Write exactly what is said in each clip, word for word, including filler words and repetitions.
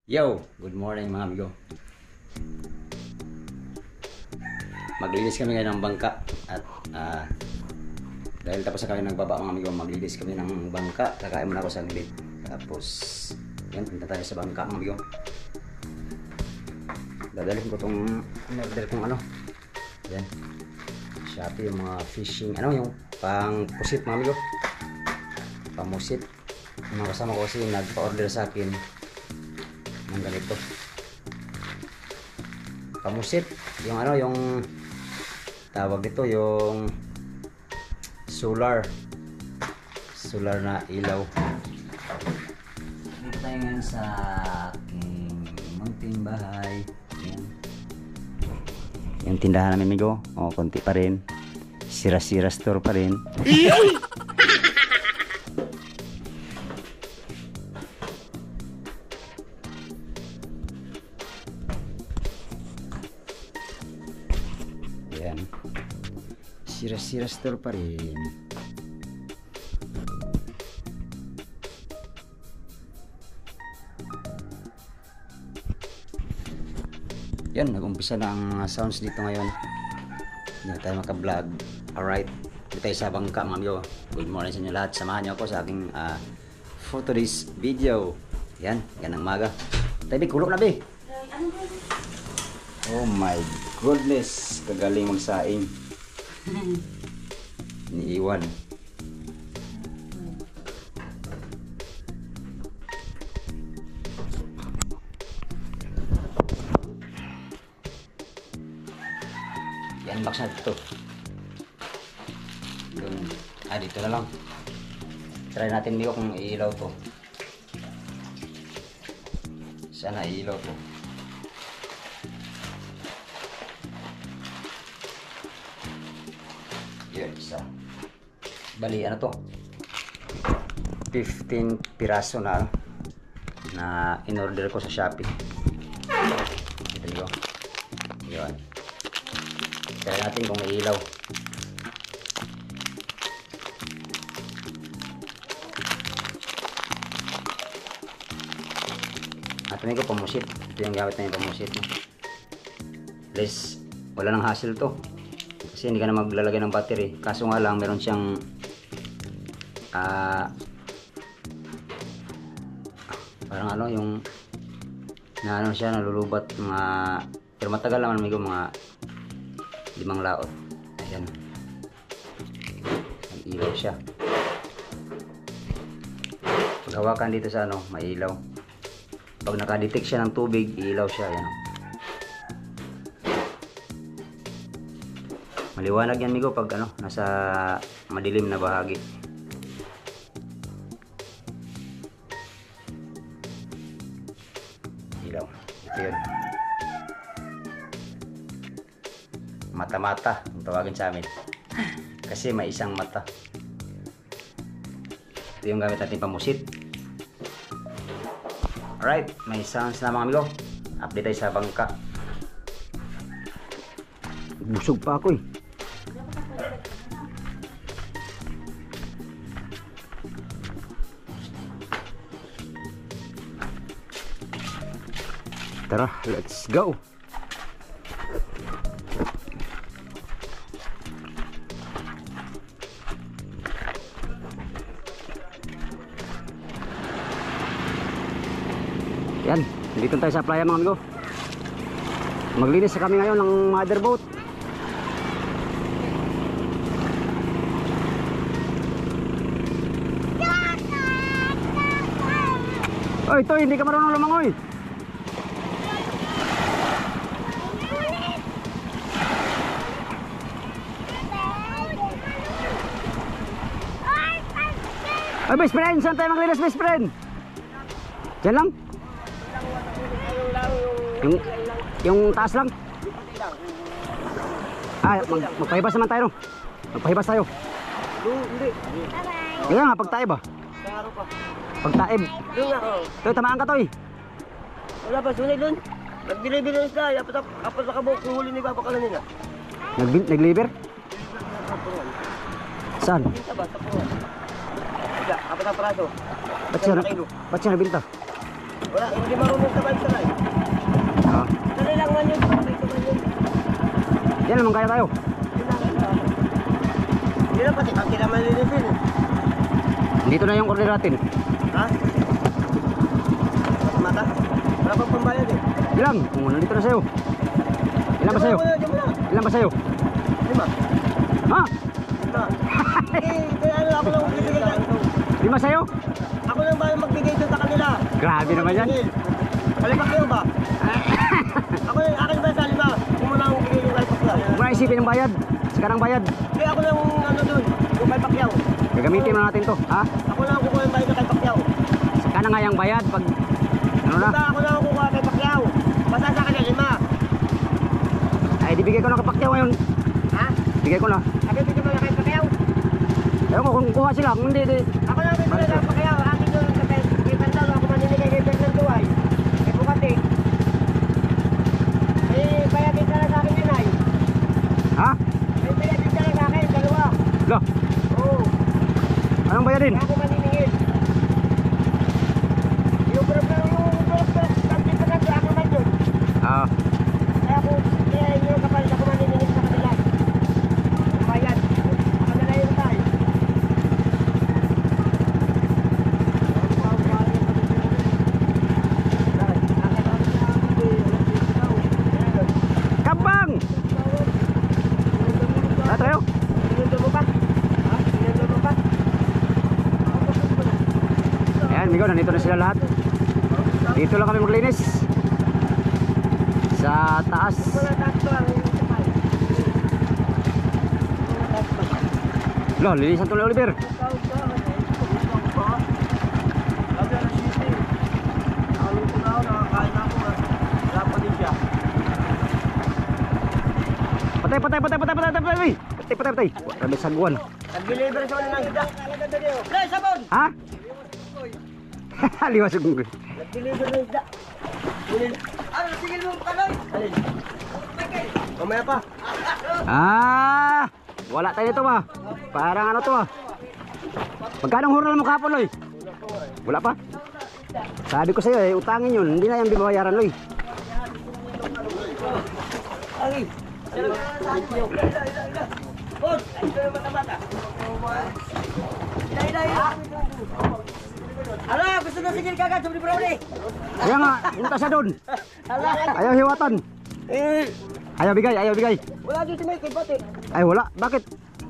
Yo, good morning mga amigo. Maglinis kami ngayon ng bangka at uh, dahil tapos na kami nagbaba mga amigo, maglinis kami ng bangka. Kakain muna ako saglit. Tapos yan, punta tayo sa bangka mga amigo. Dadalhin ko tong in-order kong ano. Yan. Shopee yung mga fishing, ano yung pang pusit mga amigo. Pamusit. Yung mga kasama ko kasi nagpa-order sa akin ng ganito pamusit, yung ano yung tawag dito, yung solar solar na ilaw. Dito tayo ngayon sa aking munting bahay. Yan yung tindahan namin amigo. O, konti pa rin, sira-sira store pa rin. Sira-sira store pa rin. Yan, nag-umpisa na ang sounds dito ngayon. Hindi tayo maka-vlog. Alright, dito tayo sa bangka mga amigo. Good morning sa inyo lahat. Samahan niyo ako sa aking uh, for today's video. Yan, yan ang maga. Tayo, kulok na be. Oh my goodness, kagaling magsaing. Iniiwan. Yan, box na dito. Ah, dito na lang. Try natin dito kung iilaw to. Sana iilaw to. Yun, isa. Bali, ano to? fifteen piraso na na in-order ko sa Shopee. Ito nyo. Yun. Try natin kung may ilaw. At ko pamusit. Ito yung gamit na yung pamusit. At least, wala nang hassle to. Kasi hindi ka na maglalagay ng battery. Kaso nga lang meron siyang uh, parang ano yung na ano siya, nalulubat mga, pero matagal naman amigo, mga limang laot. Ayan, mag-ilaw siya. Pag hawakan dito sa ano, mailaw. Pag nakadetect siya ng tubig, ilaw siya. Ayan. Maliwanag yan amigo pag ano, nasa madilim na bahagi. Ilaw. Ito yun. Mata-mata ang tawagin sa amin. Kasi may isang mata. Ito yung gamit natin pamusit. Alright, may sounds na mga amigo. Update tayo sa bangka. Busog pa ako eh. Tara, let's go. Yan, dito tayo sa playa mga amigo. Maglinis kami ngayon ng mother boat. Oy, ito hindi ka marunong lumangoy. Ay, best friend, saan tayo maglinis, best friend? Diyan lang? Yung, yung taas lang? Ah, mag, magpahibas naman tayo, no? Magpahibas tayo. Hindi. Kaya nga, pagtaib ba? Pagtaib. Ito, tamaan ka to eh. Wala pa, sunay dun. Nag-deliver na sila. Apat na kabok, nuhuli ni Papa ka na nila. Nag-deliver? Saan? Binta ba? Tapungan. Apat na praso. Ba't siya, ba't siya nabinta? Wala, hindi marunong sabay-sabay. Ah. Dali lang man yun, sabay-sabay yun. Yan naman kaya tayo. Yun lang. Hindi lang pati, pati naman linisin. Dito na yung order natin. Ha? Mata? Wala pang pambayad eh. Ilang? Oh, nandito na sa'yo. Ilan ba sa'yo? Diyan mo na, diyan mo na. Ilan ba sa'yo? Lima. Ha? Lima. Eh, kaya ano, ako lang magbibigay dyan. Lima sa'yo? Ako lang ba magbigay dyan sa kanila? Grabe naman yan. Kalipak kayo ba? Ako lang, akin ba sa lima? Kung mo lang bigay yung kalipak lang. Huwag mo na isipin ng bayad. Sekarang bayad. Kaya ako lang ano dun, yung kalipak yaw. Gagamitin mo natin to. Ha? Ako lang kukuha yung bayad ng kalipak yaw. Saka na nga yung bayad pag... Ano na? Basta ako lang kukuha kay Pacquiao. Basta sa kanya lima. Ay, di bigay ko na kapakyaw ngayon. Ha? Bigay ko na. Sabi ko naman kay Pacquiao. Ewan ko kung kuha sila. Kung hindi, di... Ako lang bibigay kay Pacquiao. Akin yung kay kay Fernando. Ako maninigay kay Fernando ay. Kay Bukati. Eh, bayadin ka lang sa akin yun ay. Ha? Eh, bayadin ka lang sa akin. Dalawa. Lo, Oo. anong bayadin? Ako maniningil. Yung problema yung problema. Kasi Fernando ako man yun. Ah, Kaya ako, kaya yung kapalit ako maniningil sa kanila. Yung bayad. Ako na lang yung tayo. kabang! Lahat tayo? Ayan, Migo, nandito na sila lahat. Dito lang kami maglinis. Sa taas. Lo, linisan to ni Oliver. Patay, patay, patay, patay, patay, patay, patay, patay, patay, patay. Grabe sagwan. Nag-deliver siya ng isda. Nay, sabon! Ha? Liwas yung gunggol. Nag-deliver ng isda. Ano, tigil mo ka, Noy? Alin? Mamaya pa. Ah, wala tayo nito ba? Parang ano to ah. Magkano ang hural mo kapon, Loy? Wala pa? Sabi ko sa'yo eh, utangin yun. Hindi na yan bibayaran, Loy. Agi. Bon, ito yung mata-mata. Dai-dai. Ala, gusto na sigil kagad sa brownie. Kaya nga, punta siya doon. Ala. Ayaw hiwatan. Eh, Ayaw bigay, ayaw bigay. wala dito si Michael, pati. Ay wala, bakit?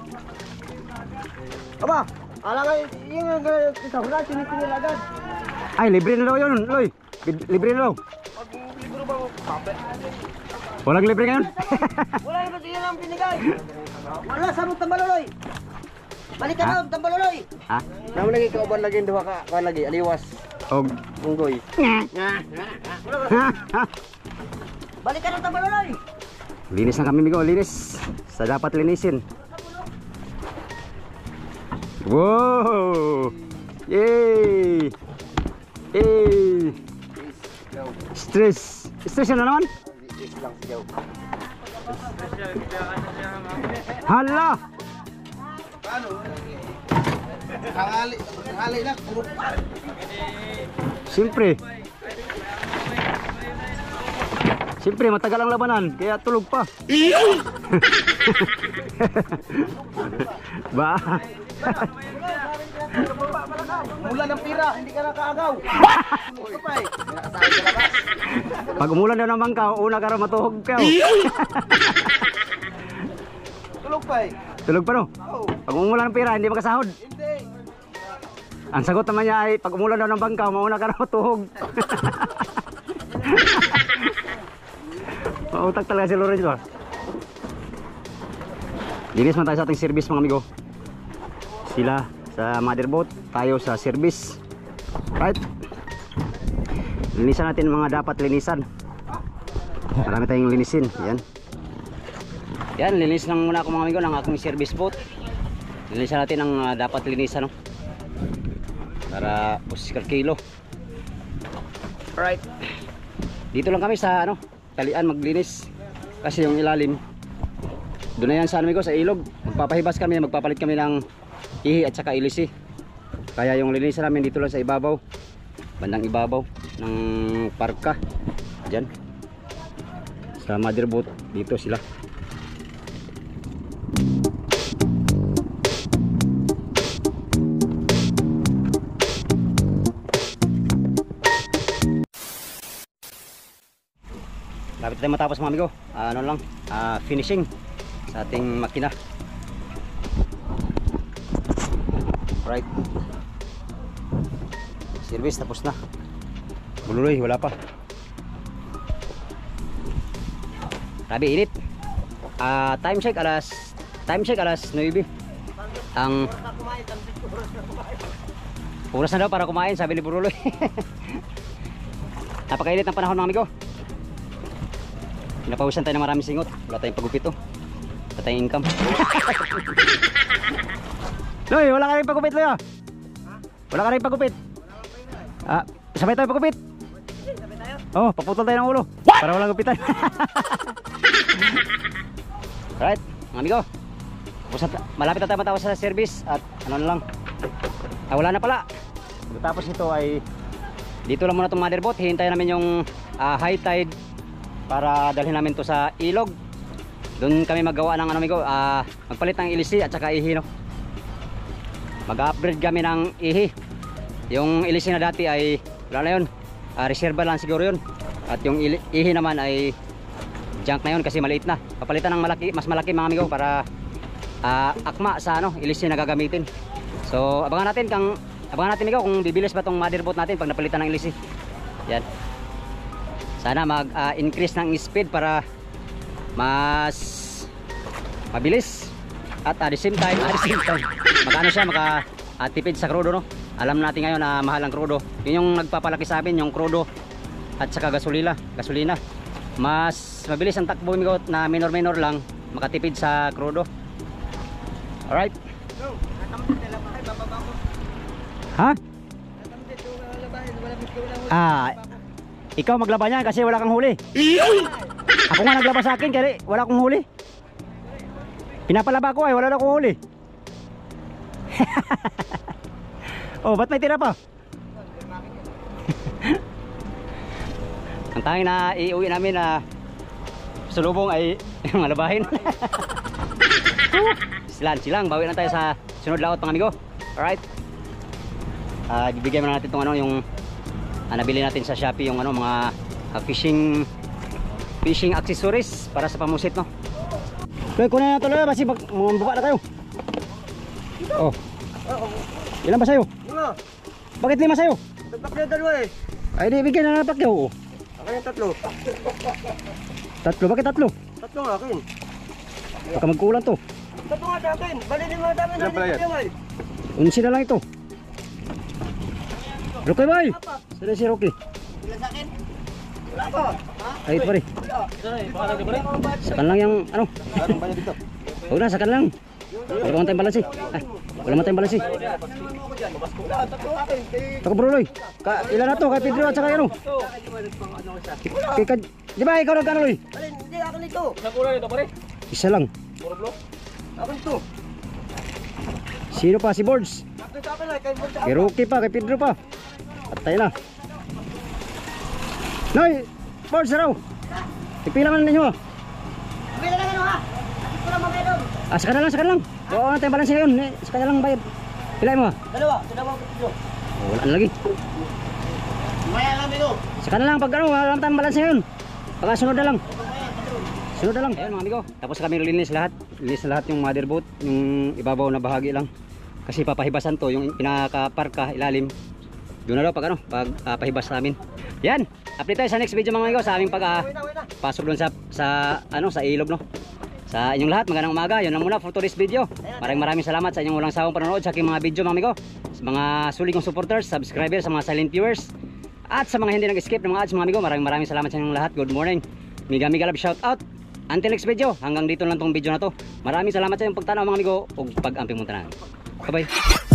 Aba, ala nga, yung isa, wala, sinitingil agad. Ay, libre na daw yun, Loy. Bid- Libre na daw. Pag libro ba mo, pape? Walang libre ngayon. Wala naman siya lang binigay. Wala, sabot tambaloy. Balik ka Ha? daw, tambaloy. Ha? Naman lagi ka uban lagi, duha ka, ka lagi, aliwas. Og. Unggoy. Balik ka daw, tambaloy. Linis na kami, Migo, linis. Sa dapat linisin. Wow! Yay! Yay! Stress. Stress na naman? Hala! Hangali, hangali lang, puro. Siyempre. Siyempre, matagal ang labanan, kaya tulog pa. Ba? Mula ng pira, hindi ka nakaagaw. Pag umulan daw ng bangka, una ka raw matuhog ka. Tulog pa eh. Tulog pa no? Oo. Pag umulan ng pira, hindi makasahod. Hindi. Ang sagot naman niya ay, pag umulan daw ng bangka, mauna ka raw matuhog. Mautak talaga si Lorenzo. ah. Linis man tayo sa ating service mga amigo. Sila sa motherboat, tayo sa service. Right? Linisan natin mga dapat linisan. Marami tayong linisin. Yan. Yan, linis lang muna ako mga amigo ng aking service boat. Linisan natin ang uh, dapat linisan. No? Para pusikal kilo. Right. Dito lang kami sa ano, talian maglinis. Kasi yung ilalim, doon na yan sa amigo, sa ilog. Magpapahibas kami, magpapalit kami ng ihi at saka ilisi. Kaya yung linisan namin dito lang sa ibabaw, bandang ibabaw. ng parka. Diyan. Sa motherboard dito sila. Lapit tayo matapos mga amigo. Uh, ano lang, uh, finishing sa ating makina. Right. Service tapos na. Bululoy, wala pa. Grabe init. Uh, time check alas time check alas nine. Ang oras na daw para kumain, sabi ni Bululoy. Napakainit ng panahon mga amigo. Pinapawisan tayo ng maraming singot. Wala tayong pagupit to. Wala tayong income. Loy, wala ka rin pagupit, Loy. Ah. Wala ka rin pagupit. Ah, sabay tayo pagupit. Oh, paputol tayo ng ulo. Para walang gupitan. Alright, mga amigo. Malapit na tayo matapos sa service. At ano na lang. Ah, wala na pala. Tapos ito ay dito lang muna itong motherboard. Hihintayin namin yung uh, high tide para dalhin namin to sa ilog. Doon kami magawa ng ano amigo, uh, magpalit ng ilisi at saka ihi, no? Mag-upgrade kami ng ihi. Yung ilisi na dati ay wala na yun, uh, reserva lang siguro yun. At yung ihi naman ay junk na yun kasi maliit na. Papalitan ng malaki, mas malaki mga amigo para uh, akma sa ano, ilisi na gagamitin. So abangan natin kung abangan natin amigo kung bibilis ba tong motherboard natin pag napalitan ng ilisi. Yan. Sana mag-increase uh, ng speed para mas mabilis at at the same time, at the same time magkano siya, makatipid uh, sa crudo, no? Alam natin ngayon na uh, mahal ang crudo. Yun yung nagpapalaki sa amin, yung crudo at saka gasolina, gasolina. Mas mabilis ang takbo amigo na minor minor lang, makatipid sa crudo. Alright. Ha? Ah, ikaw maglaban yan kasi wala kang huli. Ako nga naglaba sa akin kasi wala akong huli. Pinapalaba ko ay wala na akong huli. Oh, ba't may tira pa? Ang tanging na iuwi namin na sulubong ay malabahin. Silang silang, bawi na tayo sa sunod laot mga amigo. Alright. Uh, bibigyan mo na natin itong ano, yung uh, nabili natin sa Shopee, yung ano, mga uh, fishing fishing accessories para sa pamusit, no? Kaya kunin na tuloy, basi buka na tayo. Oh. Ilan ba sa'yo? Lima. Bakit lima sa'yo? Tagpak na dalawa eh. Ay di, bigyan na napak yaw. Akin yung tatlo. Tatlo? Bakit tatlo? Tatlo nga akin. Baka magkulang to. Tatlo nga sa akin. Balinin mo dami na dito ay. Unsi na lang ito. Rocky boy! Sino si Rocky? Ilan sa akin? Wala pa. Ha? Ay ito pare. Wala. Sakan lang yung ano. Anong banyo dito? Huwag na, sakan lang. Wala man tayong balansi. Ah, wala man tayong balansi. Wala, tatlo akin. Tako bro Loy. Ka, ilan na to? Kay Pedro at saka ano? Kay, kay, di ba ikaw nagkano Loy? Alin, hindi akin ito. Isa lang. Akin ito. Sino pa? Si Boards. Akin sa akin ay kay Board sa Kay Rocky pa, kay Pedro pa. Patay na. Noy, Boards na raw. Ipila man ninyo. Bila lang ano ha? Akin ko lang mga doon. Ah, saka na lang, saka na lang. Oo, na tayong balansi ngayon. Eh, saka na lang bayad. Pilain mo ha? Dalawa, dalawa kilo. Oh, wala na lagi. Maya lang ito. Saka na lang pag ano, wala naman tayong balansi ngayon. Pagka sunod na lang. Sunod na lang. Ayun mga amigo, tapos kami linis lahat. Linis lahat yung motherboard, yung ibabaw na bahagi lang. Kasi papahibasan to, yung pinaka-parka ilalim. Doon na daw pag ano, pag uh, pahibas namin. Yan, update tayo sa next video mga amigo sa aming pag uh, pasok doon sa sa ano, sa ilog, no. Sa inyong lahat, magandang umaga. Yun lang muna for today's video. Maraming maraming salamat sa inyong walang sawang panonood sa aking mga video mga amigo. Sa mga sulit kong supporters, subscribers, sa mga silent viewers, at sa mga hindi nag-escape ng mga ads mga amigo. Maraming maraming salamat sa inyong lahat. Good morning. Mega mega love shout out. Until next video, hanggang dito lang tong video na to. Maraming salamat sa inyong pagtanaw mga amigo ug pag-amping mo tanan. Bye bye.